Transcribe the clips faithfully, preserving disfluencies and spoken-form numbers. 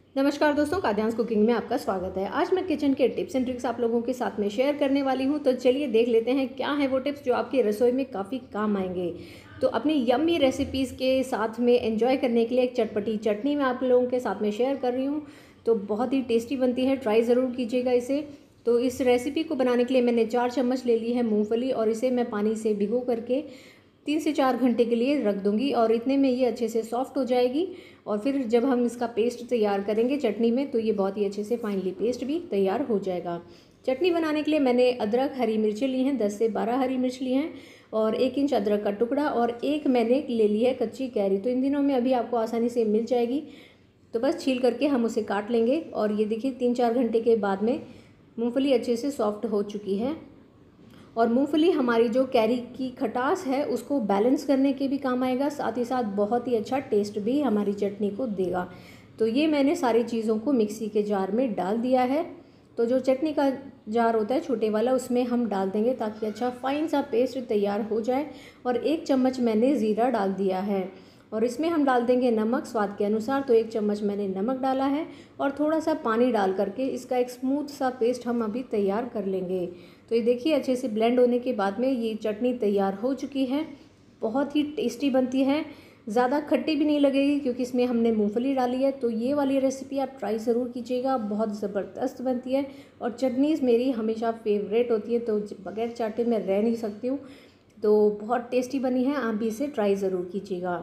नमस्कार दोस्तों, काद्यांश कुकिंग में आपका स्वागत है। आज मैं किचन के टिप्स एंड ट्रिक्स आप लोगों के साथ में शेयर करने वाली हूं। तो चलिए देख लेते हैं क्या है वो टिप्स जो आपकी रसोई में काफ़ी काम आएंगे। तो अपनी यम्मी रेसिपीज़ के साथ में एंजॉय करने के लिए एक चटपटी चटनी मैं आप लोगों के साथ में शेयर कर रही हूँ। तो बहुत ही टेस्टी बनती है, ट्राई ज़रूर कीजिएगा इसे। तो इस रेसिपी को बनाने के लिए मैंने चार चम्मच ले ली है मूँगफली और इसे मैं पानी से भिगो करके तीन से चार घंटे के लिए रख दूंगी और इतने में ये अच्छे से सॉफ्ट हो जाएगी। और फिर जब हम इसका पेस्ट तैयार करेंगे चटनी में, तो ये बहुत ही अच्छे से फाइनली पेस्ट भी तैयार हो जाएगा। चटनी बनाने के लिए मैंने अदरक, हरी मिर्चें ली हैं, दस से बारह हरी मिर्च ली हैं और एक इंच अदरक का टुकड़ा और एक मैंने ले ली है कच्ची कैरी। तो इन दिनों में अभी आपको आसानी से मिल जाएगी, तो बस छील करके हम उसे काट लेंगे। और ये देखिए तीन चार घंटे के बाद में मूँगफली अच्छे से सॉफ्ट हो चुकी है। और मूंगफली हमारी जो कैरी की खटास है उसको बैलेंस करने के भी काम आएगा, साथ ही साथ बहुत ही अच्छा टेस्ट भी हमारी चटनी को देगा। तो ये मैंने सारी चीज़ों को मिक्सी के जार में डाल दिया है। तो जो चटनी का जार होता है छोटे वाला, उसमें हम डाल देंगे ताकि अच्छा फाइन सा पेस्ट तैयार हो जाए। और एक चम्मच मैंने ज़ीरा डाल दिया है और इसमें हम डाल देंगे नमक स्वाद के अनुसार। तो एक चम्मच मैंने नमक डाला है और थोड़ा सा पानी डाल करके इसका एक स्मूथ सा पेस्ट हम अभी तैयार कर लेंगे। तो ये देखिए अच्छे से ब्लेंड होने के बाद में ये चटनी तैयार हो चुकी है। बहुत ही टेस्टी बनती है, ज़्यादा खट्टी भी नहीं लगेगी क्योंकि इसमें हमने मूंगफली डाली है। तो ये वाली रेसिपी आप ट्राई ज़रूर कीजिएगा, बहुत ज़बरदस्त बनती है। और चटनीज़ मेरी हमेशा फेवरेट होती है, तो बगैर चाटे मैं रह नहीं सकती हूँ। तो बहुत टेस्टी बनी है, आप भी इसे ट्राई ज़रूर कीजिएगा।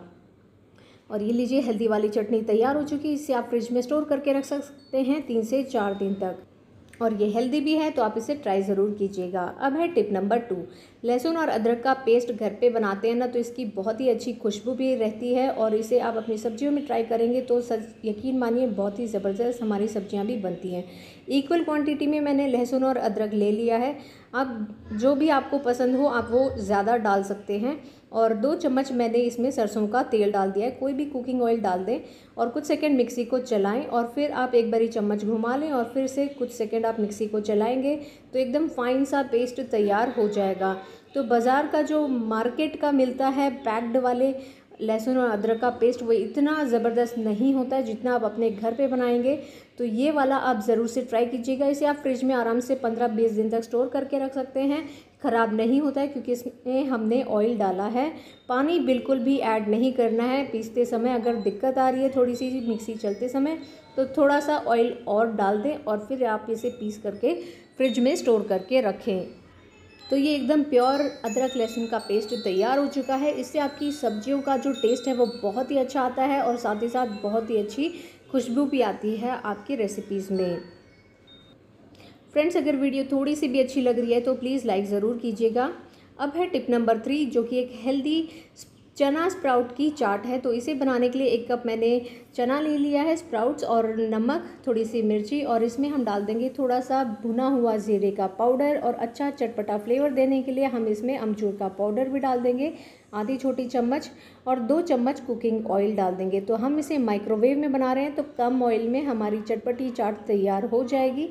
और ये लीजिए हेल्दी वाली चटनी तैयार हो चुकी है। इसे आप फ्रिज में स्टोर करके रख सकते हैं तीन से चार दिन तक, और ये हेल्दी भी है, तो आप इसे ट्राई ज़रूर कीजिएगा। अब है टिप नंबर टू। लहसुन और अदरक का पेस्ट घर पे बनाते हैं ना, तो इसकी बहुत ही अच्छी खुशबू भी रहती है और इसे आप अपनी सब्जियों में ट्राई करेंगे तो सच यकीन मानिए बहुत ही ज़बरदस्त हमारी सब्जियां भी बनती हैं। इक्वल क्वांटिटी में मैंने लहसुन और अदरक ले लिया है। आप जो भी आपको पसंद हो आप वो ज़्यादा डाल सकते हैं। और दो चम्मच मैंने इसमें सरसों का तेल डाल दिया है, कोई भी कुकिंग ऑयल डाल दें। और कुछ सेकंड मिक्सी को चलाएं और फिर आप एक बारी चम्मच घुमा लें और फिर से कुछ सेकंड आप मिक्सी को चलाएंगे तो एकदम फाइन सा पेस्ट तैयार हो जाएगा। तो बाज़ार का जो मार्केट का मिलता है पैक्ड वाले लहसुन और अदरक का पेस्ट, वो इतना ज़बरदस्त नहीं होता है जितना आप अपने घर पे बनाएंगे। तो ये वाला आप ज़रूर से ट्राई कीजिएगा। इसे आप फ्रिज में आराम से पंद्रह बीस दिन तक स्टोर करके रख सकते हैं, ख़राब नहीं होता है क्योंकि इसमें हमने ऑयल डाला है। पानी बिल्कुल भी ऐड नहीं करना है पीसते समय। अगर दिक्कत आ रही है थोड़ी सी मिक्सी चलते समय, तो थोड़ा सा ऑयल और डाल दें और फिर आप इसे पीस करके फ्रिज में स्टोर करके रखें। तो ये एकदम प्योर अदरक लहसुन का पेस्ट तैयार हो चुका है। इससे आपकी सब्जियों का जो टेस्ट है वो बहुत ही अच्छा आता है और साथ ही साथ बहुत ही अच्छी खुशबू भी आती है आपकी रेसिपीज़ में। फ्रेंड्स, अगर वीडियो थोड़ी सी भी अच्छी लग रही है तो प्लीज़ लाइक ज़रूर कीजिएगा। अब है टिप नंबर थ्री, जो कि एक हेल्दी चना स्प्राउट की चाट है। तो इसे बनाने के लिए एक कप मैंने चना ले लिया है, स्प्राउट्स और नमक, थोड़ी सी मिर्ची, और इसमें हम डाल देंगे थोड़ा सा भुना हुआ जीरे का पाउडर। और अच्छा चटपटा फ्लेवर देने के लिए हम इसमें अमचूर का पाउडर भी डाल देंगे आधी छोटी चम्मच, और दो चम्मच कुकिंग ऑयल डाल देंगे। तो हम इसे माइक्रोवेव में बना रहे हैं तो कम ऑयल में हमारी चटपटी चाट तैयार हो जाएगी।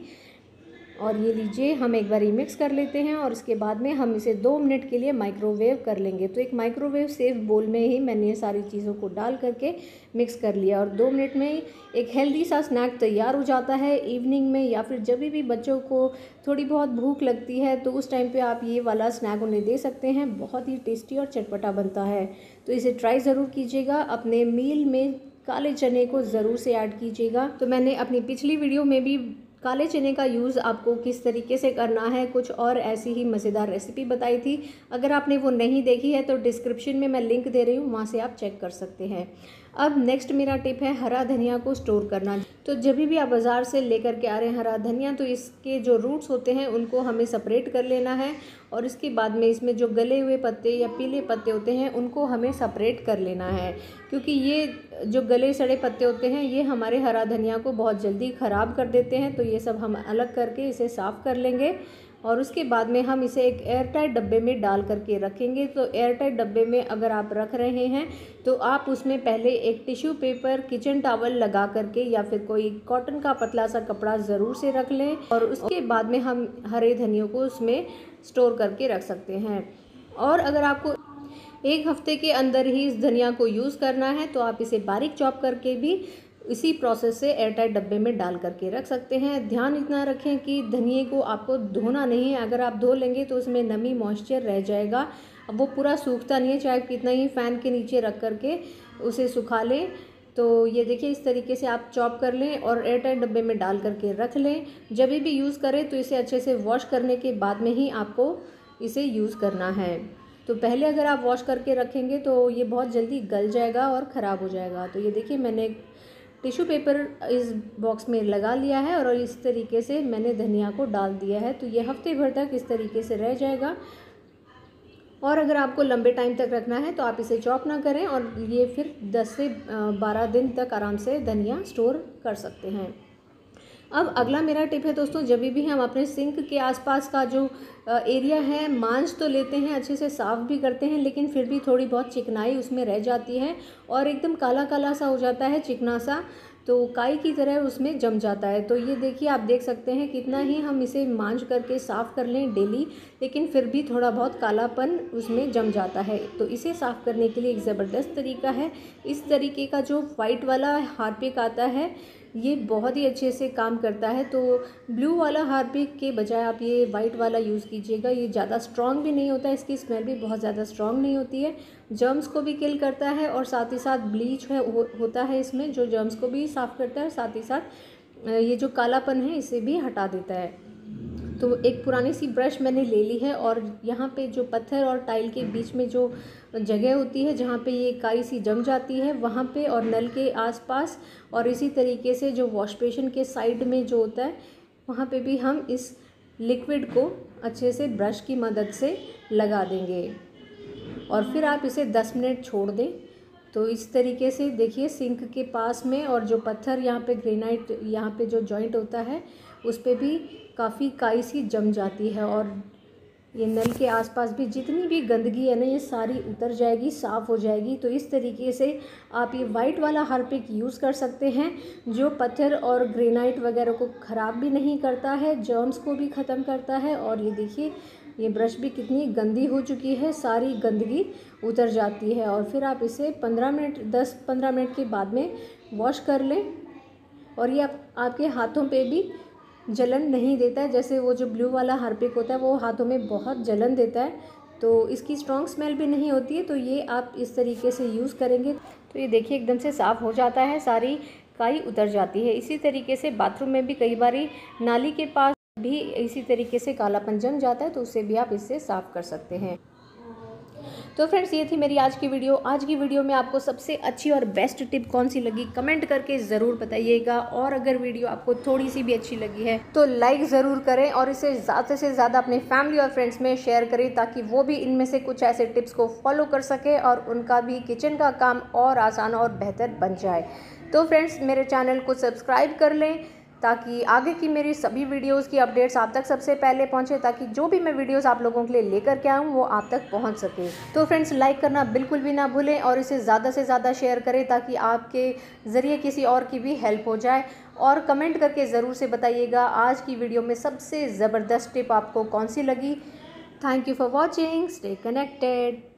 और ये लीजिए हम एक बार मिक्स कर लेते हैं और इसके बाद में हम इसे दो मिनट के लिए माइक्रोवेव कर लेंगे। तो एक माइक्रोवेव सेफ बोल में ही मैंने ये सारी चीज़ों को डाल करके मिक्स कर लिया और दो मिनट में ही एक हेल्दी सा स्नैक तैयार हो जाता है। इवनिंग में या फिर जब भी बच्चों को थोड़ी बहुत भूख लगती है तो उस टाइम पे आप ये वाला स्नैक उन्हें दे सकते हैं। बहुत ही टेस्टी और चटपटा बनता है, तो इसे ट्राई ज़रूर कीजिएगा। अपने मील में काले चने को ज़रूर से ऐड कीजिएगा। तो मैंने अपनी पिछली वीडियो में भी काले चने का यूज़ आपको किस तरीके से करना है कुछ और ऐसी ही मज़ेदार रेसिपी बताई थी। अगर आपने वो नहीं देखी है तो डिस्क्रिप्शन में मैं लिंक दे रही हूँ, वहाँ से आप चेक कर सकते हैं। अब नेक्स्ट मेरा टिप है हरा धनिया को स्टोर करना। तो जब भी आप बाज़ार से लेकर के आ रहे हैं हरा धनिया, तो इसके जो रूट्स होते हैं उनको हमें सेपरेट कर लेना है और इसके बाद में इसमें जो गले हुए पत्ते या पीले पत्ते होते हैं उनको हमें सेपरेट कर लेना है, क्योंकि ये जो गले सड़े पत्ते होते हैं ये हमारे हरा धनिया को बहुत जल्दी ख़राब कर देते हैं। तो ये सब हम अलग करके इसे साफ़ कर लेंगे और उसके बाद में हम इसे एक एयर टाइट डब्बे में डाल करके रखेंगे। तो एयर टाइट डब्बे में अगर आप रख रहे हैं तो आप उसमें पहले एक टिश्यू पेपर, किचन टॉवल लगा करके या फिर कोई कॉटन का पतला सा कपड़ा ज़रूर से रख लें और उसके बाद में हम हरे धनियों को उसमें स्टोर करके रख सकते हैं। और अगर आपको एक हफ्ते के अंदर ही इस धनिया को यूज़ करना है तो आप इसे बारीक चॉप करके भी इसी प्रोसेस से एयरटाइट डब्बे में डाल करके रख सकते हैं। ध्यान इतना रखें कि धनिए को आपको धोना नहीं है, अगर आप धो लेंगे तो उसमें नमी मॉइस्चर रह जाएगा, अब वो पूरा सूखता नहीं है, चाहे कितना ही फ़ैन के नीचे रख करके उसे सुखा लें। तो ये देखिए इस तरीके से आप चॉप कर लें और एयरटाइट डब्बे में डाल करके रख लें। जब भी यूज़ करें तो इसे अच्छे से वॉश करने के बाद में ही आपको इसे यूज़ करना है। तो पहले अगर आप वॉश करके रखेंगे तो ये बहुत जल्दी गल जाएगा और ख़राब हो जाएगा। तो ये देखिए मैंने टिश्यू पेपर इस बॉक्स में लगा लिया है और इस तरीके से मैंने धनिया को डाल दिया है। तो ये हफ्ते भर तक इस तरीके से रह जाएगा। और अगर आपको लंबे टाइम तक रखना है तो आप इसे चॉप ना करें और ये फिर दस से बारह दिन तक आराम से धनिया स्टोर कर सकते हैं। अब अगला मेरा टिप है दोस्तों, जब भी हम अपने सिंक के आसपास का जो एरिया है मांज तो लेते हैं, अच्छे से साफ़ भी करते हैं, लेकिन फिर भी थोड़ी बहुत चिकनाई उसमें रह जाती है और एकदम काला काला सा हो जाता है, चिकना सा, तो काई की तरह उसमें जम जाता है। तो ये देखिए आप देख सकते हैं कितना ही हम इसे मांज करके साफ़ कर लें डेली, लेकिन फिर भी थोड़ा बहुत कालापन उसमें जम जाता है। तो इसे साफ़ करने के लिए एक ज़बरदस्त तरीका है, इस तरीके का जो वाइट वाला हार्पिक आता है ये बहुत ही अच्छे से काम करता है। तो ब्लू वाला हार्पिक के बजाय आप ये वाइट वाला यूज़ कीजिएगा, ये ज़्यादा स्ट्रॉन्ग भी नहीं होता है, इसकी स्मेल भी बहुत ज़्यादा स्ट्रॉन्ग नहीं होती है, जर्म्स को भी किल करता है और साथ ही साथ ब्लीच है हो, होता है इसमें जो जर्म्स को भी साफ़ करता है, साथ ही साथ ये जो कालापन है इसे भी हटा देता है। तो एक पुरानी सी ब्रश मैंने ले ली है और यहाँ पे जो पत्थर और टाइल के बीच में जो जगह होती है जहाँ पे ये काई सी जम जाती है वहाँ पे और नल के आसपास और इसी तरीके से जो वॉश बेसिन के साइड में जो होता है वहाँ पे भी हम इस लिक्विड को अच्छे से ब्रश की मदद से लगा देंगे और फिर आप इसे दस मिनट छोड़ दें। तो इस तरीके से देखिए सिंक के पास में और जो पत्थर यहाँ पे ग्रेनाइट यहाँ पे जो जॉइंट होता है उस पर भी काफ़ी काई सी जम जाती है और ये नल के आसपास भी जितनी भी गंदगी है ना ये सारी उतर जाएगी, साफ़ हो जाएगी। तो इस तरीके से आप ये वाइट वाला हार्पिक यूज़ कर सकते हैं जो पत्थर और ग्रेनाइट वगैरह को ख़राब भी नहीं करता है, जर्म्स को भी ख़त्म करता है। और ये देखिए ये ब्रश भी कितनी गंदी हो चुकी है, सारी गंदगी उतर जाती है। और फिर आप इसे पंद्रह मिनट दस पंद्रह मिनट के बाद में वॉश कर लें और ये आप, आपके हाथों पे भी जलन नहीं देता है, जैसे वो जो ब्लू वाला हार्पिक होता है वो हाथों में बहुत जलन देता है। तो इसकी स्ट्रॉन्ग स्मेल भी नहीं होती है। तो ये आप इस तरीके से यूज़ करेंगे तो ये देखिए एकदम से साफ़ हो जाता है, सारी काई उतर जाती है। इसी तरीके से बाथरूम में भी कई बार नाली के पास भी इसी तरीके से कालापन जम जाता है तो उसे भी आप इससे साफ़ कर सकते हैं। तो फ्रेंड्स ये थी मेरी आज की वीडियो। आज की वीडियो में आपको सबसे अच्छी और बेस्ट टिप कौन सी लगी कमेंट करके ज़रूर बताइएगा और अगर वीडियो आपको थोड़ी सी भी अच्छी लगी है तो लाइक ज़रूर करें और इसे ज़्यादा से ज़्यादा अपने फैमिली और फ्रेंड्स में शेयर करें ताकि वो भी इनमें से कुछ ऐसे टिप्स को फॉलो कर सके और उनका भी किचन का काम और आसान और बेहतर बन जाए। तो फ्रेंड्स मेरे चैनल को सब्सक्राइब कर लें ताकि आगे की मेरी सभी वीडियोस की अपडेट्स आप तक सबसे पहले पहुंचे, ताकि जो भी मैं वीडियोस आप लोगों के लिए लेकर के आऊँ वो आप तक पहुंच सके। तो फ्रेंड्स लाइक करना बिल्कुल भी ना भूलें और इसे ज़्यादा से ज़्यादा शेयर करें ताकि आपके ज़रिए किसी और की भी हेल्प हो जाए। और कमेंट करके ज़रूर से बताइएगा आज की वीडियो में सबसे ज़बरदस्त टिप आपको कौन सी लगी। Thank you for watching, stay connected.